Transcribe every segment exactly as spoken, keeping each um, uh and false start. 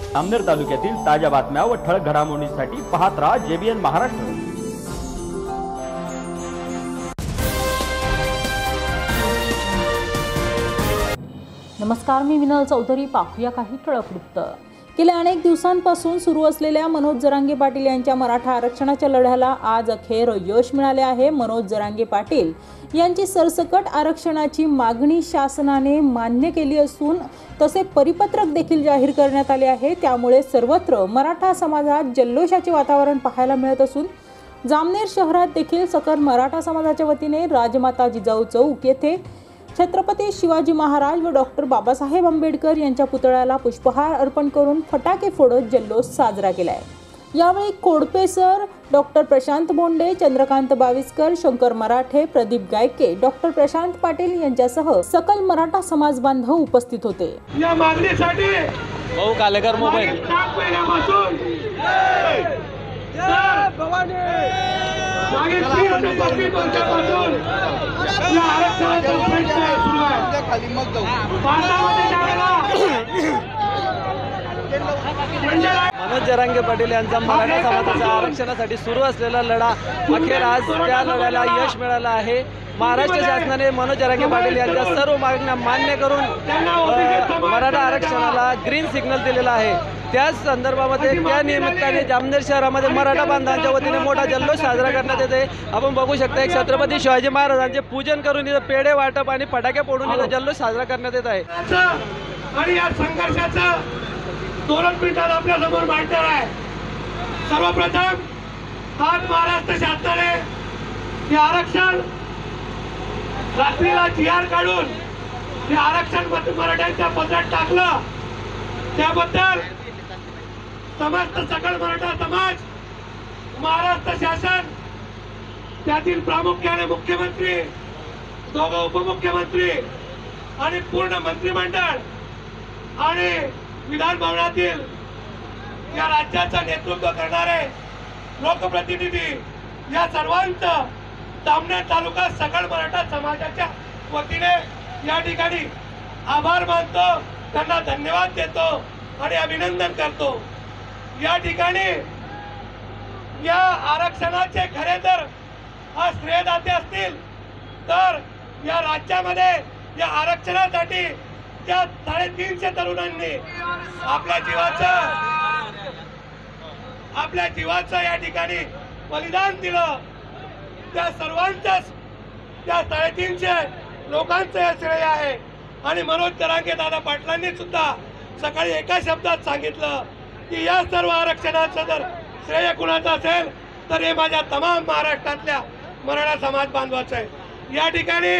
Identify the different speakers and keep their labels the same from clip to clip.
Speaker 1: जामनेर तालुक्यातील ताज्या बातम्या व ठळक घडामोडींसाठी पाहत राहा जेबीएन महाराष्ट्र।
Speaker 2: नमस्कार, मी विनल चौधरी। पाहूया काही ठळक वृत्त। गेल्या अनेक दिवसांपासून सुरू असलेल्या मनोज जरांगे पाटील यांच्या मराठा आरक्षणाच्या लढ्याला आज अखेर यश मिळाले आहे। मनोज जरांगे पाटील यांची सरसकट आरक्षणाची मागणी शासनाने मान्य केली असून तसे परिपत्रक देखील जाहीर करण्यात आले आहे। त्यामुळे सर्वत्र मराठा समाजात जल्लोषाचे वातावरण पाहायला मिळत असून जामनेर शहरात देखील सकल मराठा समाजाच्या वतीने राजमाता जिजाऊ चौक येथे छत्रपती शिवाजी महाराज व डॉक्टर बाबासाहेब आंबेडकर यांच्या पुतळ्याला पुष्पहार अर्पण करून फटाके फोडत जल्लोष साजरा केला आहे। यावेळी Kodpe sir, doctor Prashant Bonde, Chandrakant Baviskar, Shankar Marathe, Pradeep Gayke, doctor Prashant Patil यांच्यासह सकल मराठा समाज बांधव उपस्थित होते।
Speaker 3: या मागणीसाठी
Speaker 4: भाऊ कालेकर मोबाईल
Speaker 3: मागे तीन ते पस्तीस वर्षापासून या आरक्षणाचा प्रश्न सुरू आहे। भारतामध्ये
Speaker 4: मनोज जरांगे पाटील यांचा मराठा समाजाच्या आरक्षणासाठी सुरू असलेला लढा अखेर आज त्या लढ्याला यश मिळालं आहे। महाराष्ट्र शासनाने मनोज जरांगे पाटील यांच्या सर्व मागण्या मान्य करून मराठा आरक्षणाला ग्रीन सिग्नल दिलेला आहे। त्याच संदर्भामध्ये त्या निमित्ताने जामनेर शहरामध्ये मराठा बांधवांच्या वतीने मोठा जल्लोष साजरा करण्यात येते। आपण बघू शकता एक छत्रपती शिवाजी महाराजांचे पूजन करून इथं पेढे वाटप आणि फटाके फोडून इथं जल्लोष साजरा करण्यात येत आहे।
Speaker 3: आणि या संघर्षाचा दोन मिनिटात आपल्या समोर मांडणार आहे। सर्वप्रथम आज महाराष्ट्र शासनाने हे आरक्षण रात्रीला जी आर काढून हे आरक्षण मराठ्यांच्या पत्रात टाकलं, त्याबद्दल समस्त सकल मराठा समाज, महाराष्ट्र शासन, त्यातील प्रामुख्याने मुख्यमंत्री, दोघं उपमुख्यमंत्री आणि पूर्ण मंत्रिमंडळ आणि विधान भवनातील या राज्याचं नेतृत्व करणारे लोकप्रतिनिधी या सर्वांचं जामनेर तालुका सकल मराठा समाजाच्या वतीने या ठिकाणी आभार मानतो, त्यांना धन्यवाद देतो आणि अभिनंदन करतो। या ठिकाणी या आरक्षणाचे खरे तर हा श्रेयदाते असतील तर या राज्यामध्ये या आरक्षणासाठी त्या साडेतीनशे तरुणांनी आपल्या जीवाचं आपल्या जीवाचं या ठिकाणी बलिदान दिलं। त्या सर्वांच्याच त्या साडेतीनशे लोकांचं श्रेय आहे। आणि मनोज जरांगे दादा पाटलांनी सुद्धा सकाळी एका शब्दात सांगितलं की या सर्व आरक्षणाचं जर श्रेय कुणाचं असेल तर हे माझ्या तमाम महाराष्ट्रातल्या मराठा समाज बांधवाचं आहे। या ठिकाणी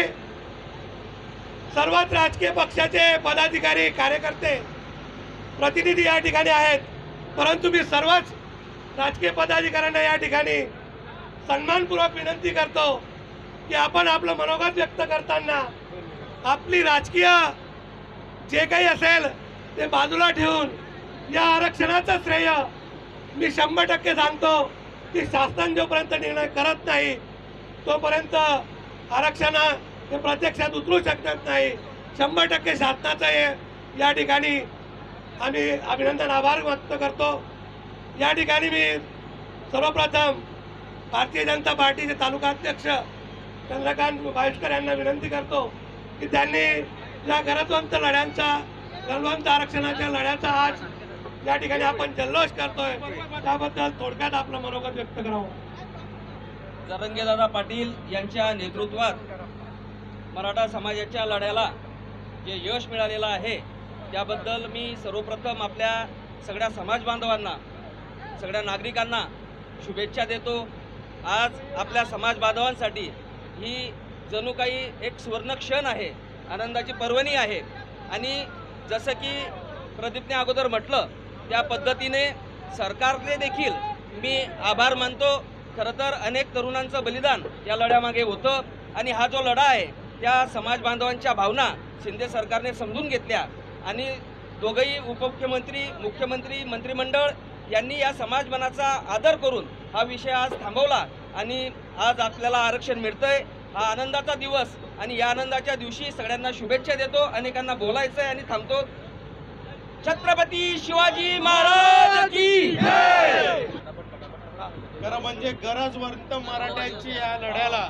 Speaker 3: सर्वच राजकीय पक्षाचे पदाधिकारी, कार्यकर्ते, प्रतिनिधी या ठिकाणी आहेत, परंतु मी सर्वच राजकीय पदाधिकाऱ्यांना या ठिकाणी सन्मानपूर्वक विनंती करतो की आपण आपलं मनोगत व्यक्त करताना आपली राजकीय जे काही असेल ते बाजूला ठेवून या आरक्षणाचं श्रेय मी शंभर टक्के सांगतो की शासन जोपर्यंत निर्णय करत नाही तोपर्यंत आरक्षण हे प्रत्यक्षात उतरू शकत नाही। शंभर टक्के शासनाचं हे या ठिकाणी आम्ही अभिनंदन आभार व्यक्त करतो। या ठिकाणी मी सर्वप्रथम भारतीय जनता पार्टीचे तालुका अध्यक्ष चंद्रकांत बाविस्कर यांना विनंती करतो की त्यांनी या गरजवंत लढ्यांचा, गरजवंत आरक्षणाच्या लढ्याचा आज या ठिकाणी आपण जल्लोष करतोय त्याबद्दल थोडक्यात आपलं मनोगत व्यक्त करावं।
Speaker 4: जरांगेदादा पाटील यांच्या नेतृत्वात मराठा समाजाच्या लढ्याला जे यश मिळालेलं आहे त्याबद्दल मी सर्वप्रथम आपल्या सगळ्या समाज बांधवांना, सगळ्या नागरिकांना शुभेच्छा देतो। आज आपल्या समाज बांधवांसाठी ही जणू काही एक सुवर्ण क्षण आहे, आनंदाची पर्वणी आहे। आणि जसं की प्रदीपने अगोदर म्हटलं त्या पद्धतीने सरकारने देखील मी आभार मानतो। खरं तर अनेक तरुणांचं बलिदान या लढ्यामागे होतं आणि हा जो लढा आहे त्या समाज बांधवांच्या भावना शिंदे सरकारने समजून घेतल्या आणि दोघंही उपमुख्यमंत्री, मुख्यमंत्री, मंत्रिमंडळ यांनी या समाजमनाचा आदर करून हा विषय आज थांबवला आणि आज आपल्याला आरक्षण मिळतंय। हा आनंदाचा दिवस आणि या आनंदाच्या दिवशी सगळ्यांना शुभेच्छा देतो। अनेकांना बोलायचं आहे आणि थांबतो। छत्रपती शिवाजी महाराज की जय।
Speaker 5: खरं म्हणजे गरजवंत मराठ्यांची या लढ्याला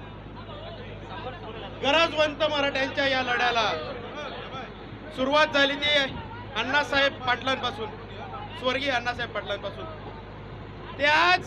Speaker 5: गरजवंत मराठ्यांच्या या लढ्याला सुरुवात झाली ती अण्णासाहेब पाटलांपासून, स्वर्गीय अण्णासाहेब पाटलांपासून. ते आज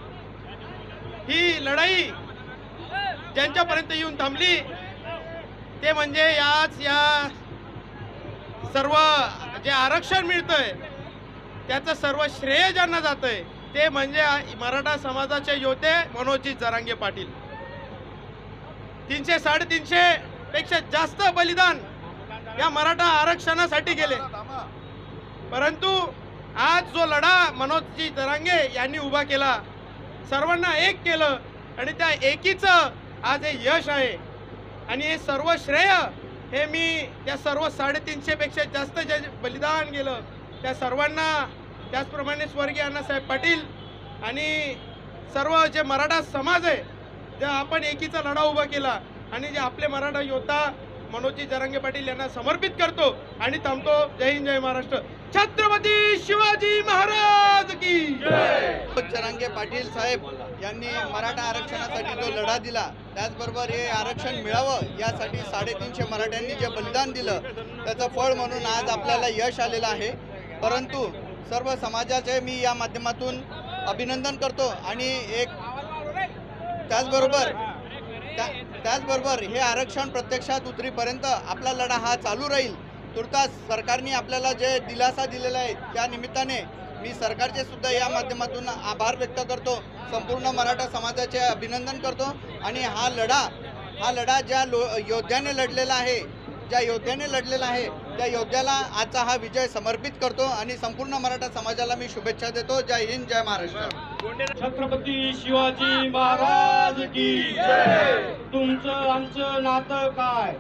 Speaker 5: ही लढाई ज्यांच्यापर्यंत येऊन थांबली ते म्हणजे याच या सर्व जे आरक्षण मिळतंय त्याचं सर्व श्रेय ज्यांना जातंय ते म्हणजे मराठा समाजाचे योद्धे मनोजी जरांगे पाटील. तीनशे साडेतीनशे पेक्षा जास्त बलिदान या मराठा आरक्षणासाठी गेले, परंतु आज जो लढा मनोजी जरांगे यांनी उभा केला, सर्वांना एक केलं आणि त्या एकीचं आज हे यश आहे. आणि हे सर्व श्रेय हे मी त्या सर्व साडेतीनशे पेक्षा जास्त जे बलिदान गेलं त्या सर्वांना, त्याचप्रमाणे स्वर्गीय अण्णासाहेब पाटील आणि सर्व जे मराठा समाज आहे, जे आपण एकीचा लढा उभा केला आणि जे आपले मराठा योद्धा मनोजी जरांगे पाटील यांना समर्पित करतो आणि थांबतो. जय हिंद, जय महाराष्ट्र. छत्रपती शिवाजी महाराज की जय.
Speaker 6: जरांगे पाटील साहेब यांनी मराठा आरक्षणासाठी जो लढा दिला, त्याचबरोबर हे आरक्षण मिळावं यासाठी साडेतीनशे मराठ्यांनी जे बलिदान दिलं त्याचं फळ म्हणून आज आपल्याला यश आलेलं आहे. परंतु सर्व समाजाचे मी या माध्यमातून अभिनंदन करतो आणि एक त्याचबरोबर त्या त्याचबरोबर हे आरक्षण प्रत्यक्षात उतरीपर्यंत आपला लढा हा चालू राहील. तुर्तास सरकारने आपल्याला जे दिलासा दिलेला आहे त्या निमित्ताने मी सरकारचे सुद्धा या माध्यमातून आभार व्यक्त करतो, संपूर्ण मराठा समाजाचे अभिनंदन करतो. आणि हा लढा हा लढा ज्या लो योद्ध्याने लढलेला आहे ज्या योद्ध्याने लढलेला आहे त्या योद्ध्याला आजचा हा विजय समर्पित करतो आणि संपूर्ण मराठा समाजाला मी शुभेच्छा देतो. जय हिंद, जय महाराष्ट्र.
Speaker 3: छत्रपती शिवाजी महाराज की जय. तुमचं आमचं नातं काय?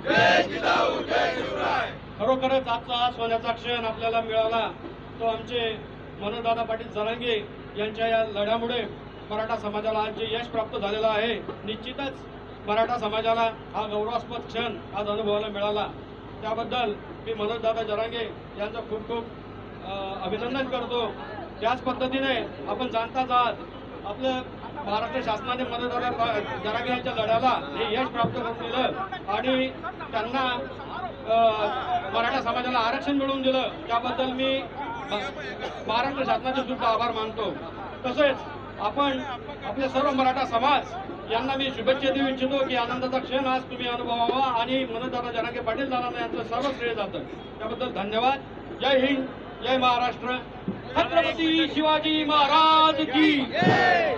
Speaker 3: खरोखरच आजचा हा सोन्याचा क्षण आपल्याला मिळाला तो आमचे मनोजदादा पाटील जरांगे यांच्या या लढ्यामुळे मराठा समाजाला आज जे यश प्राप्त झालेलं आहे. निश्चितच मराठा समाजाला हा गौरवास्पद क्षण आज अनुभवायला मिळाला. त्याबद्दल मी मनोजदादा जरांगे यांचं खूप खूप अभिनंदन करतो. त्याच पद्धतीने आपण जाणताच आहात आपलं महाराष्ट्र शासनाने मनोजदादा जरांगे यांच्या लढ्याला हे यश प्राप्त करून दिलं आणि त्यांना मराठा समाजाला आरक्षण मिळवून दिलं. त्याबद्दल मी महाराष्ट्र शासनाचे सुद्धा आभार मानतो. तसेच आपण आपले सर्व मराठा समाज यांना मी शुभेच्छा देऊ इच्छितो की आनंदाचा क्षण आज तुम्ही अनुभवावा आणि मनोजदादा जरांगे पाटील दादा यांचं सर्व श्रेय जातं. त्याबद्दल धन्यवाद. जय हिंद, जय महाराष्ट्र. छत्रपती शिवाजी महाराज की जय.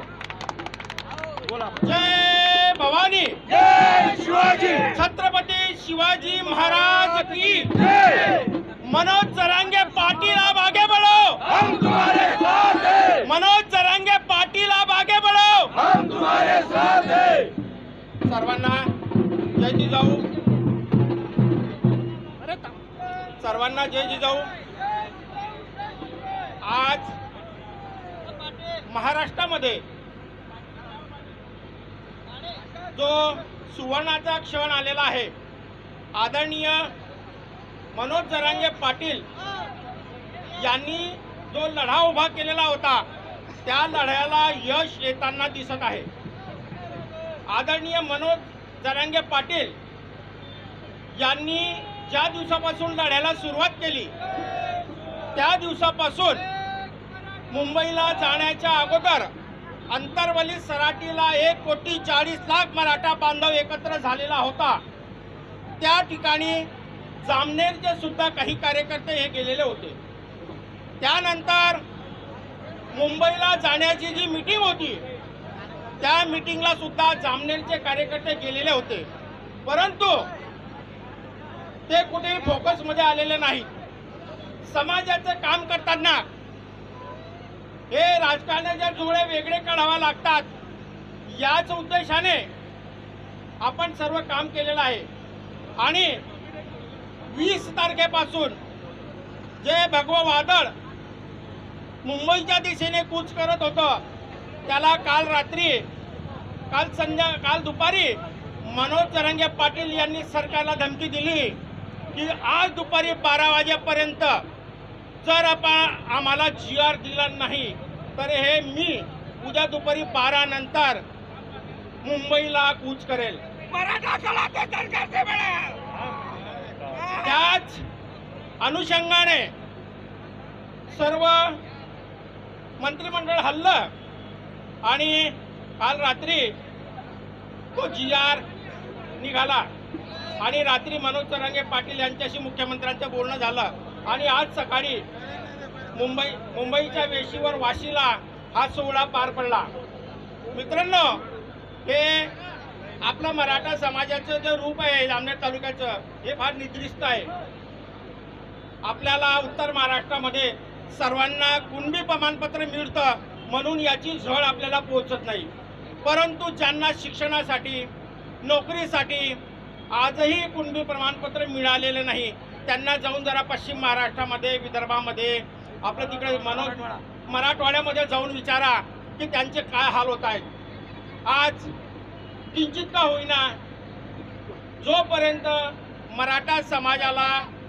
Speaker 5: जय भवानी,
Speaker 3: जय शिवाजी.
Speaker 5: छत्रपती शिवाजी महाराज की जय. मनोज जरांगे पाटिल आप आगे बढ़ो,
Speaker 3: हम तुम्हारे साथ हैं.
Speaker 5: मनोज जरांगे पाटिल आप आगे बढ़ो,
Speaker 3: हम तुम्हारे साथ हैं.
Speaker 5: सर्वांना जय जिजाऊ. सर्वांना जय जिजाऊ. आज महाराष्ट्रामध्ये जो सुवर्णाचा क्षण आलेला आहे, आदरणीय मनोज जरांगे पाटील यांनी जो लढा उभा केलेला होता त्या लढ्याला यश येताना दिसत आहे. आदरणीय मनोज जरांगे पाटील यांनी ज्या दिवसापासून लढ्याला सुरुवात केली त्या दिवसापासून मुंबईला जाण्याच्या अगोदर अंतरवली सराटीला एक कोटी चाळीस लाख मराठा बांधव एकत्र झालेला होता. त्या ठिकाणी जामनेरचे सुद्धा काही कार्यकर्ते हे गेलेले होते. त्यानंतर मुंबईला जाण्याची जी मीटिंग होती त्या मीटिंगला सुद्धा जामनेरचे कार्यकर्ते गेलेले होते, परंतु ते कुठेही फोकसमध्ये आलेले नाहीत. समाजाचे काम करताना हे राजकारणाचे जुळे वेगळे काढावे लागतात याच उद्देशाने आपण सर्व काम केलेलं आहे. आणि वीस तारखेपासून जे भगवं वादळ मुंबईच्या दिशेने कूच करत होतं त्याला काल रात्री काल संध्या काल दुपारी मनोज जरांगे पाटील यांनी सरकारला धमकी दिली की आज दुपारी बारा वाजेपर्यंत जर आपण आम्हाला जी आर दिला नाही तर हे मी उद्या दुपारी बारा नंतर मुंबईला कूच करेल. त्याच अनुषंगाने सर्व मंत्रिमंडळ हल्लं आणि काल रात्री तो जी आर निघाला आणि रात्री मनोज जरांगे पाटील यांच्याशी मुख्यमंत्र्यांचं बोलणं झालं आणि आज सकाळी मुंबई मुंबईच्या वेशीवर वाशीला हा सोहळा पार पडला. मित्रांनो, हे आपलं मराठा समाजाचं जे रूप आहे जामनेर तालुक्याचं हे फार निकृष्ट आहे. आपल्याला उत्तर महाराष्ट्रामध्ये सर्वांना कुणबी प्रमाणपत्र मिळतं म्हणून याची झळ आपल्याला पोहोचत नाही, परंतु ज्यांना शिक्षणासाठी नोकरीसाठी आजही कुणबी प्रमाणपत्र मिळालेले नाही त्यांना जाऊन जरा पश्चिम महाराष्ट्रामध्ये विदर्भामध्ये आपलं तिकडे मनोज मराठवाड्यामध्ये जाऊन विचारा की त्यांचे काय हाल होत आहेत. आज किंचित का होईना जोपर्यंत मराठा समाजाला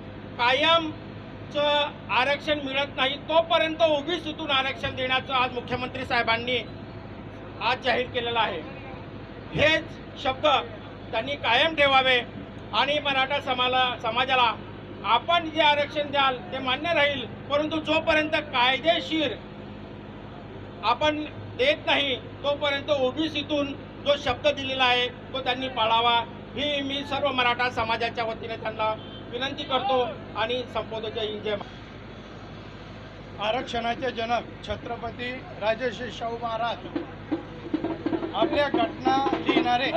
Speaker 5: कायमचं आरक्षण मिळत नाही तोपर्यंत ओबीसीतून आरक्षण देण्याचं आज मुख्यमंत्री साहेबांनी आज जाहीर केलेलं आहे. हेच शब्द त्यांनी कायम ठेवावे आणि मराठा समाला समाजाला आपण जे आरक्षण द्याल ते मान्य राहील, परंतु जोपर्यंत कायदेशीर आपण देत नाही तोपर्यंत ओबीसीतून जो शब्द दिलेला आहे तो त्यांनी पाळावा ही मी सर्व मराठा समाजाच्या वतीने त्यांना विनंती करतो आणि संपवतो. जय हिंद जय महाराष्ट्र.
Speaker 7: आरक्षणाचे जनक छत्रपती राजर्षी शाहू महाराज आपल्या घटना लिहिणारे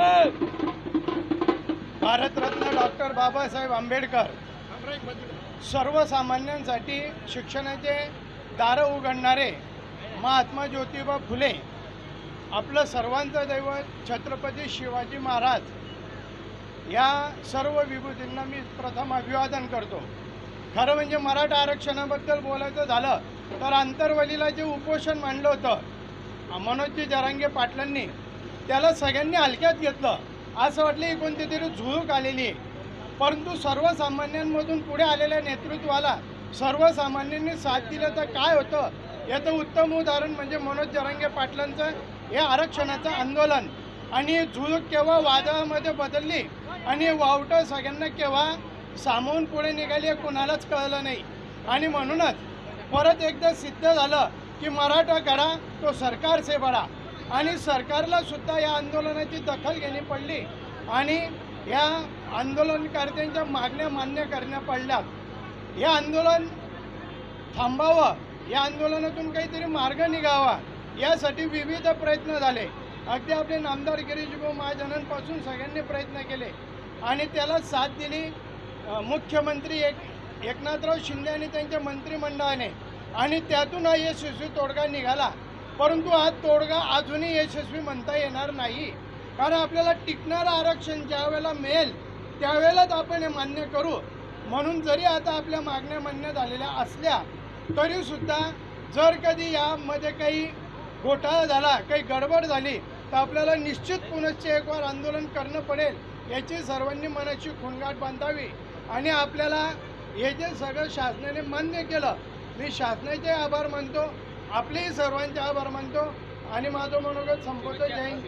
Speaker 7: भारतरत्न डॉक्टर बाबासाहेब आंबेडकर सर्वसामान्यांसाठी शिक्षणाचे दारं उघडणारे महात्मा ज्योतिबा फुले आपलं सर्वांचं दैवत छत्रपती शिवाजी महाराज या सर्व विभूतींना मी प्रथम अभिवादन करतो. खरं म्हणजे मराठा आरक्षणाबद्दल बोलायचं झालं तर आंतरवलीला जे उपोषण मांडलं होतं मनोजजी जरांगे पाटलांनी त्याला सगळ्यांनी हलक्यात घेतलं. असं वाटलं की कोणती तरी झुळूक आलेली आहे, परंतु सर्वसामान्यांमधून पुढे आलेल्या नेतृत्वाला सर्वसामान्यांनी साथ दिलं तर काय होतं याचं उत्तम उदाहरण म्हणजे मनोज जरांगे पाटलांचं हे आरक्षणाचं आंदोलन. आणि झुळूक केव्हा वादळामध्ये बदलली आणि वावटं सगळ्यांना केव्हा सामावून पुढे निघाली कोणालाच कळलं नाही. आणि म्हणूनच परत एकदा सिद्ध झालं की मराठा करा तो सरकार से बडा. आणि सरकारला सुद्धा या आंदोलनाची दखल घेणी पडली आणि या आंदोलनकर्त्यांच्या मागण्या मान्य करण्या पडल्या. हे आंदोलन थांबावं, या आंदोलनातून काहीतरी मार्ग निघावा यासाठी विविध प्रयत्न झाले. अगदी आपले नामदार गिरीशभाऊ महाजनांपासून सगळ्यांनी प्रयत्न केले आणि त्याला साथ दिली मुख्यमंत्री एक एकनाथराव शिंदे आणि त्यांच्या मंत्रिमंडळाने आणि त्यातून हा यशस्वी तोडगा निघाला. परंतु हा तोडगा अजूनही यशस्वी म्हणता येणार नाही, कारण आपल्याला टिकणारं आरक्षण ज्या वेळेला मिळेल त्यावेळेलाच आपण हे मान्य करू. म्हणून जरी आता आपल्या मागण्या मान्य झालेल्या असल्या तरीसुद्धा जर कधी यामध्ये काही घोटाळा झाला, काही गडबड झाली तर आपल्याला निश्चित पुनश्च एक वार आंदोलन करणं पडेल याची सर्वांनी मनाची खुणगाठ बांधावी. आणि आपल्याला हे जे सगळं शासनाने मान्य केलं मी शासनाचे आभार मानतो, आपलेही सर्वांचे आभार मानतो आणि माझं मनोगत संपवतो. जय हिंद.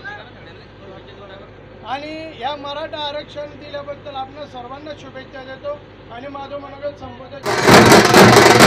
Speaker 7: आणि या मराठा आरक्षण दिल्याबद्दल आपण सर्वांना शुभेच्छा देतो आणि माझं मनोगत संपवतो.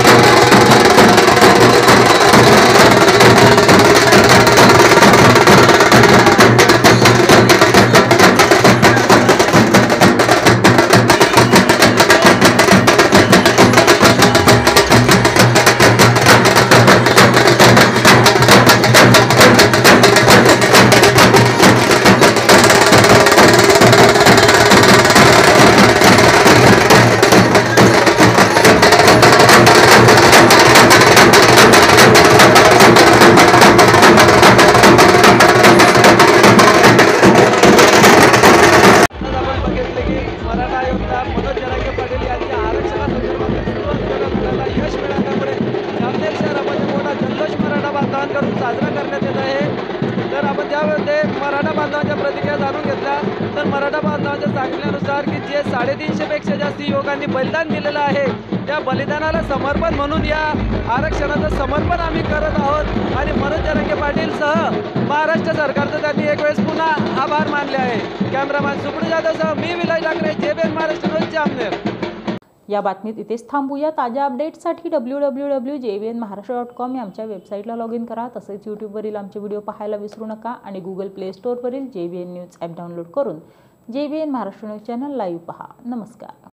Speaker 4: साजरा करण्यात येत आहे. तर आपण त्यामध्ये मराठा बांधवांच्या प्रतिक्रिया जाणून घेतल्या तर मराठा बांधवांच्या सांगण्यानुसार की जे साडेतीनशे पेक्षा जास्त युवकांनी बलिदान दिलेलं आहे
Speaker 8: त्या बलिदानाला समर्पण म्हणून या आरक्षणाचं समर्पण आम्ही करत आहोत आणि मनोज जरांगे पाटीलसह महाराष्ट्र सरकारचं त्यांनी एक वेळेस पुन्हा आभार मानले आहे. कॅमेरामॅन सुप्रिया जाधवसह मी विलास ठाकरे, जेबीएन महाराष्ट्र न्यूज, जामनेर.
Speaker 2: या बातमीत इथेच थांबूया. ताज्या अपडेट्ससाठी W W W J B N Maharashtra dot com या आमच्या वेबसाईटला लॉग इन करा. तसेच यूट्यूबवरील आमचे व्हिडिओ पाहायला विसरू नका आणि गुगल प्ले स्टोअरवरील J B N news app download करून J B N Maharashtra news channel live पहा. नमस्कार.